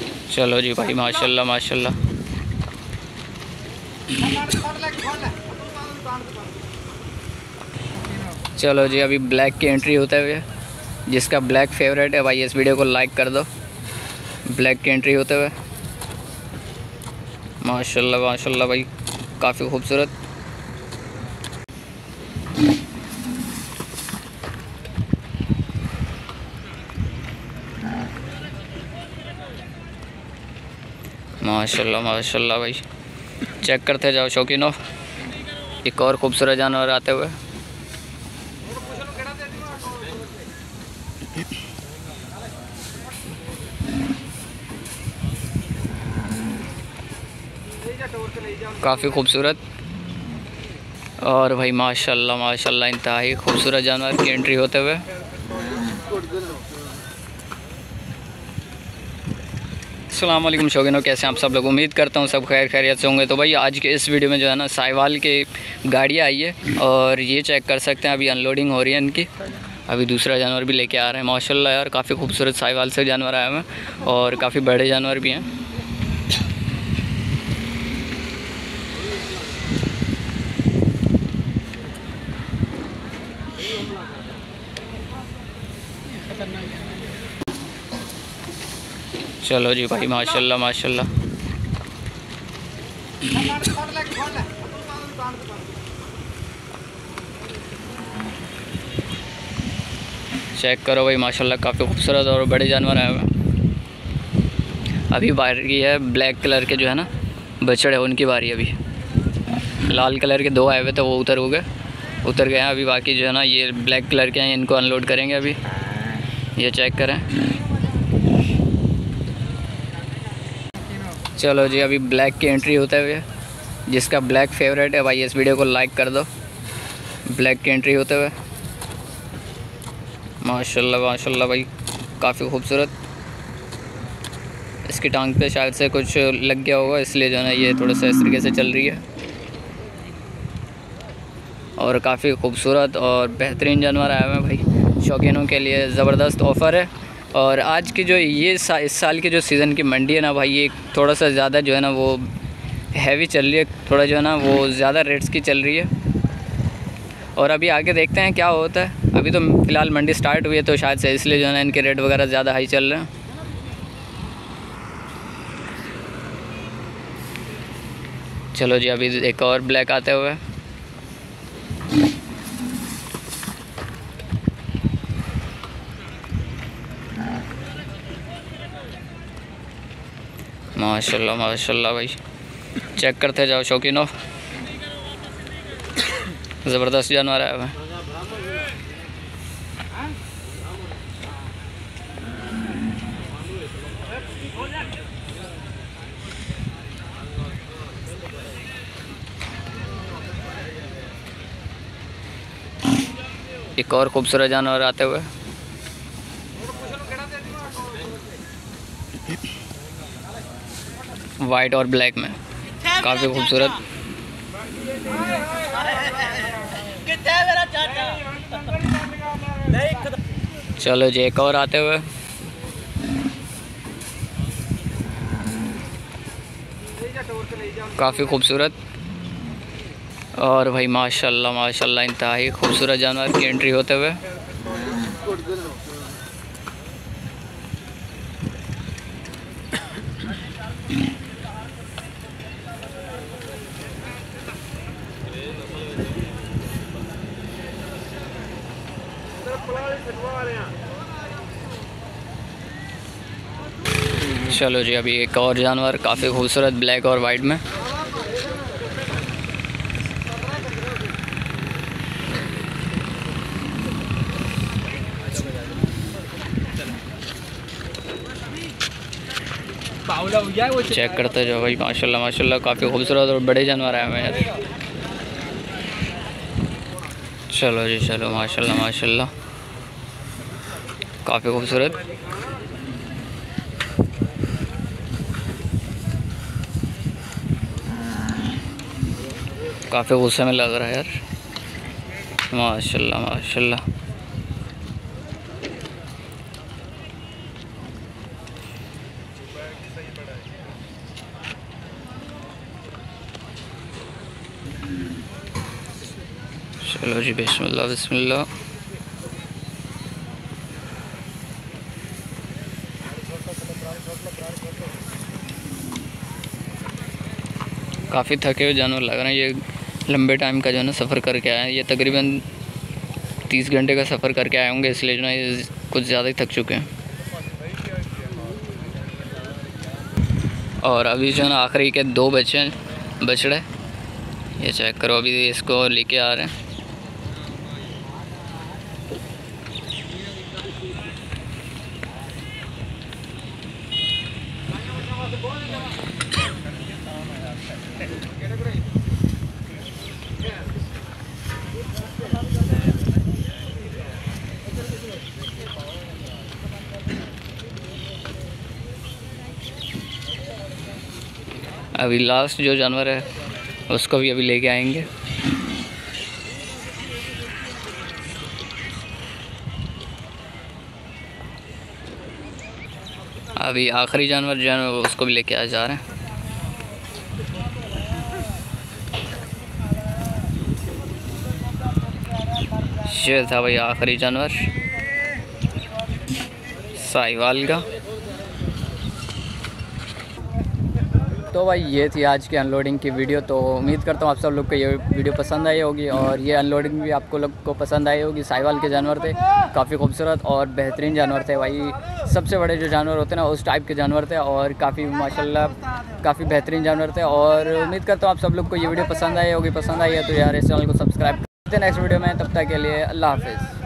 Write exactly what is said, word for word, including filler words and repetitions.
चलो जी भाई, माशाल्लाह माशाल्लाह। चलो जी, अभी ब्लैक की एंट्री होते हुए, जिसका ब्लैक फेवरेट है भाई इस वीडियो को लाइक कर दो। ब्लैक की एंट्री होते हुए माशाल्लाह माशाल्लाह भाई, काफ़ी खूबसूरत। माशाल्लाह माशाल्लाह भाई, चेक करते जाओ शौकीनो। एक और खूबसूरत जानवर आते हुए। काफ़ी खूबसूरत और भाई माशाल्लाह माशाल्लाह इंतहाई खूबसूरत जानवर की एंट्री होते हुए। अस्सलाम वालेकुम शौकीनों, कैसे हैं आप सब लोग? उम्मीद करता हूँ सब खैर खैरियत से होंगे। तो भाई आज के इस वीडियो में जो है ना साहिवाल की गाड़ियाँ आई है और ये चेक कर सकते हैं, अभी अनलोडिंग हो रही है इनकी। अभी दूसरा जानवर भी लेके आ रहे हैं माशाल्लाह यार, काफ़ी खूबसूरत साहिवाल से जानवर आए हुए हैं और काफ़ी बड़े जानवर भी हैं। चलो जी भाई, माशाल्लाह माशाल्लाह। चेक करो भाई माशाल्लाह, काफ़ी खूबसूरत और बड़े जानवर आए हुए हैं। अभी बारी है ब्लैक कलर के जो है ना बछड़े, उनकी बारी है अभी। लाल कलर के दो आए हुए थे, वो उतर हो गए उतर गए हैं। अभी बाकी जो है ना ये ब्लैक कलर के हैं, इनको अनलोड करेंगे अभी। ये चेक करें। चलो जी, अभी ब्लैक की एंट्री होते हुए, जिसका ब्लैक फेवरेट है भाई इस वीडियो को लाइक कर दो। ब्लैक की एंट्री होते हुए माशाल्लाह माशाल्लाह भाई, काफ़ी खूबसूरत। इसकी टांग पे शायद से कुछ लग गया होगा, इसलिए जो है ना ये थोड़ा सा इस तरीके से चल रही है। और काफ़ी खूबसूरत और बेहतरीन जानवर आए हुए हैं भाई, शौकीनों के लिए ज़बरदस्त ऑफ़र है। और आज की जो ये सा, इस साल की जो सीज़न की मंडी है ना भाई, ये थोड़ा सा ज़्यादा जो है ना वो हैवी चल रही है, थोड़ा जो है ना वो ज़्यादा रेट्स की चल रही है। और अभी आगे देखते हैं क्या होता है। अभी तो फ़िलहाल मंडी स्टार्ट हुई है तो शायद से इसलिए जो है ना इनके रेट वगैरह ज़्यादा हाई चल रहे हैं। चलो जी, अभी एक और ब्लैक आते हुए। माशाल्लाह माशाल्लाह भाई, चेक करते जाओ शौकीनों, ज़बरदस्त जानवर आया हुआ है। एक और खूबसूरत जानवर आते हुए। वाइट और ब्लैक में काफ़ी खूबसूरत। चलो जी, एक और आते हुए। काफ़ी खूबसूरत और भाई माशाल्लाह माशाल्लाह इंतहाई खूबसूरत जानवर की एंट्री होते हुए। चलो जी, अभी एक और जानवर काफ़ी खूबसूरत ब्लैक और वाइट में। चेक करते जाओ भाई माशाल्लाह माशाल्लाह, काफ़ी खूबसूरत और बड़े जानवर आए हुए हैं यार। चलो जी चलो, माशाल्लाह माशाल्लाह, काफ़ी खूबसूरत। काफ़ी गुस्से में लग रहा है यार, माशाल्लाह माशाल्लाह। चलो जी, बिस्मिल्लाह बिस्मिल्लाह। काफ़ी थके हुए जानवर लग रहे हैं। ये लंबे टाइम का जो है ना सफ़र करके आए हैं। ये तकरीबन तीस घंटे का सफ़र करके आए होंगे, इसलिए जो है ये कुछ ज़्यादा ही थक चुके हैं। और अभी जो है ना आखिरी के दो बचे हैं बछड़े, ये चेक करो, अभी इसको लेके आ रहे हैं। अभी लास्ट जो जानवर है उसको भी अभी लेके आएंगे। अभी आखिरी जानवर जो है उसको भी लेके आ जा रहे हैं। ये था भाई आखिरी जानवर साहिवाल का। तो भाई ये थी आज की अनलोडिंग की वीडियो। तो उम्मीद करता हूँ आप सब लोग को ये वीडियो पसंद आई होगी और ये अनलोडिंग भी आपको लोग को पसंद आई होगी। साहिवाल के जानवर थे, काफ़ी खूबसूरत और बेहतरीन जानवर थे भाई। सबसे बड़े जो जानवर होते हैं ना उस टाइप के जानवर थे और काफ़ी माशाल्लाह काफ़ी बेहतरीन जानवर थे। और उम्मीद करता हूँ आप सब लोग को ये वीडियो पसंद आई होगी। पसंद आई है तो यार इस चैनल को सब्सक्राइब करते हैं नेक्स्ट वीडियो में। तब तक के लिए अल्लाह हाफिज़।